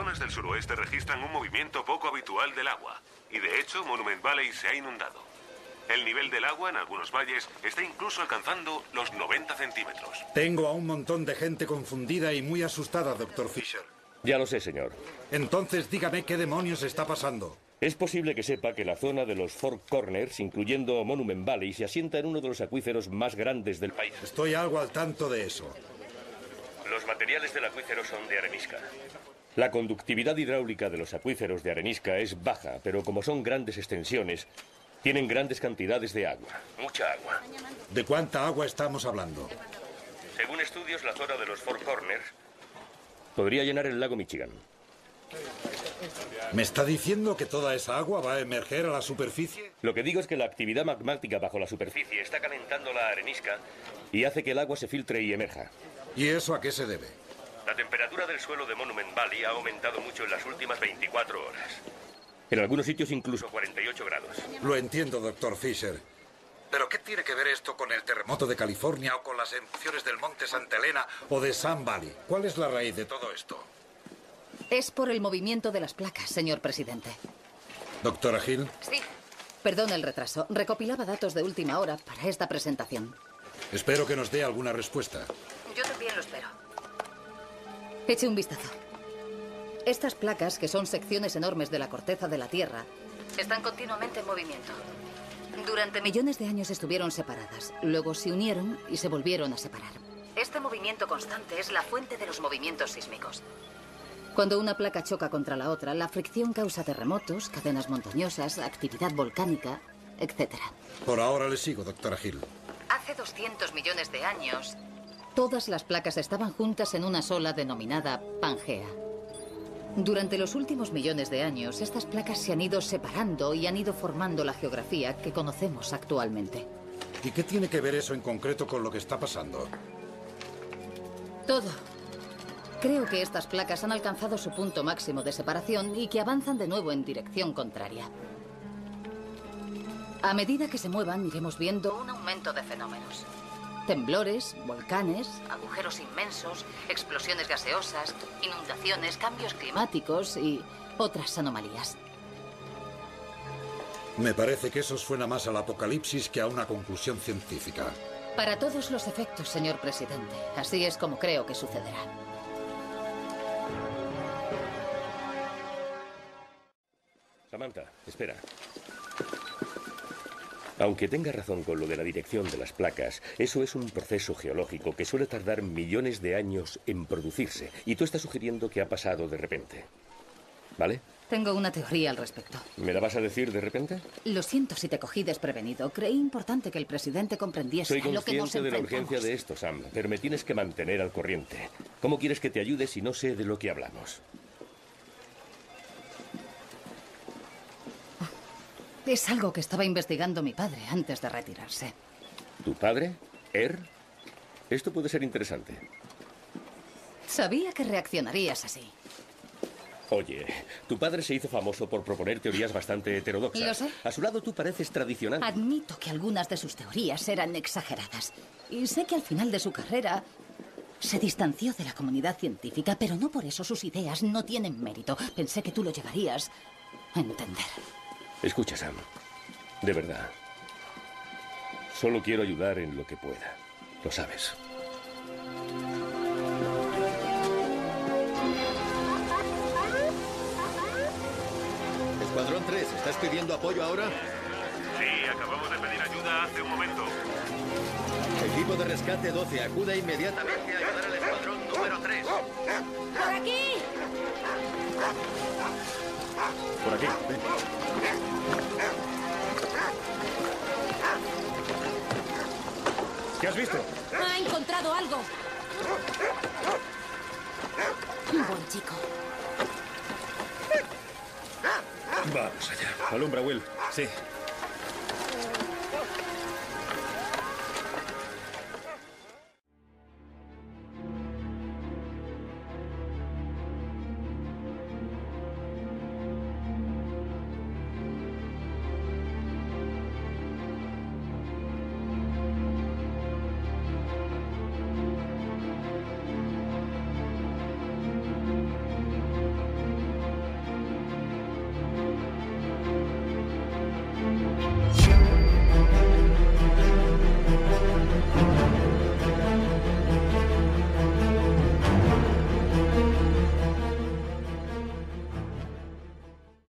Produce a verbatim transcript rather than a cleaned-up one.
zonas del suroeste registran un movimiento poco habitual del agua. Y de hecho, Monument Valley se ha inundado. El nivel del agua en algunos valles está incluso alcanzando los noventa centímetros. Tengo a un montón de gente confundida y muy asustada, doctor Fisher. Ya lo sé, señor. Entonces dígame qué demonios está pasando. Es posible que sepa que la zona de los Four Corners, incluyendo Monument Valley, se asienta en uno de los acuíferos más grandes del país. Estoy algo al tanto de eso. Los materiales del acuífero son de arenisca. La conductividad hidráulica de los acuíferos de arenisca es baja, pero como son grandes extensiones, tienen grandes cantidades de agua. Mucha agua. ¿De cuánta agua estamos hablando? Según estudios, la zona de los Four Corners podría llenar el lago Michigan. ¿Me está diciendo que toda esa agua va a emerger a la superficie? Lo que digo es que la actividad magmática bajo la superficie está calentando la arenisca y hace que el agua se filtre y emerja. ¿Y eso a qué se debe? La temperatura del suelo de Monument Valley ha aumentado mucho en las últimas veinticuatro horas. En algunos sitios incluso cuarenta y ocho grados. Lo entiendo, doctor Fisher. ¿Pero qué tiene que ver esto con el terremoto de California o con las erupciones del Monte Santa Elena o de Sun Valley? ¿Cuál es la raíz de todo esto? Es por el movimiento de las placas, señor presidente. ¿Doctora Hill? Sí. Perdón el retraso. Recopilaba datos de última hora para esta presentación. Espero que nos dé alguna respuesta. Yo también lo espero. Eche un vistazo. Estas placas, que son secciones enormes de la corteza de la Tierra, están continuamente en movimiento. Durante millones de años estuvieron separadas, luego se unieron y se volvieron a separar. Este movimiento constante es la fuente de los movimientos sísmicos. Cuando una placa choca contra la otra, la fricción causa terremotos, cadenas montañosas, actividad volcánica, etcétera. Por ahora le sigo, doctora Hill. Hace doscientos millones de años, todas las placas estaban juntas en una sola denominada Pangea. Durante los últimos millones de años, estas placas se han ido separando y han ido formando la geografía que conocemos actualmente. ¿Y qué tiene que ver eso en concreto con lo que está pasando? Todo. Creo que estas placas han alcanzado su punto máximo de separación y que avanzan de nuevo en dirección contraria. A medida que se muevan, iremos viendo un aumento de fenómenos. Temblores, volcanes, agujeros inmensos, explosiones gaseosas, inundaciones, cambios climáticos y otras anomalías. Me parece que eso suena más al apocalipsis que a una conclusión científica. Para todos los efectos, señor presidente. Así es como creo que sucederá. Samantha, espera. Aunque tenga razón con lo de la dirección de las placas, eso es un proceso geológico que suele tardar millones de años en producirse. Y tú estás sugiriendo que ha pasado de repente. ¿Vale? Tengo una teoría al respecto. ¿Me la vas a decir de repente? Lo siento si te cogí desprevenido. Creí importante que el presidente comprendiese Soy lo que nos consciente de la enfrentamos. urgencia de esto, Sam, pero me tienes que mantener al corriente. ¿Cómo quieres que te ayude si no sé de lo que hablamos? Es algo que estaba investigando mi padre antes de retirarse. ¿Tu padre? ¿Er? Esto puede ser interesante. Sabía que reaccionarías así. Oye, tu padre se hizo famoso por proponer teorías bastante heterodoxas. Lo sé. A su lado tú pareces tradicional. Admito que algunas de sus teorías eran exageradas. Y sé que al final de su carrera se distanció de la comunidad científica, pero no por eso sus ideas no tienen mérito. Pensé que tú lo llegarías a entender. Escucha, Sam. De verdad. Solo quiero ayudar en lo que pueda. Lo sabes. Escuadrón tres, ¿estás pidiendo apoyo ahora? Sí, acabamos de pedir ayuda hace un momento. Equipo de rescate doce, acuda inmediatamente a ayudar al escuadrón número tres. ¡Por aquí! Por aquí, ven. ¿Qué has visto? ¡Ha encontrado algo! Buen chico. Vamos allá. Alumbra, Will. Sí.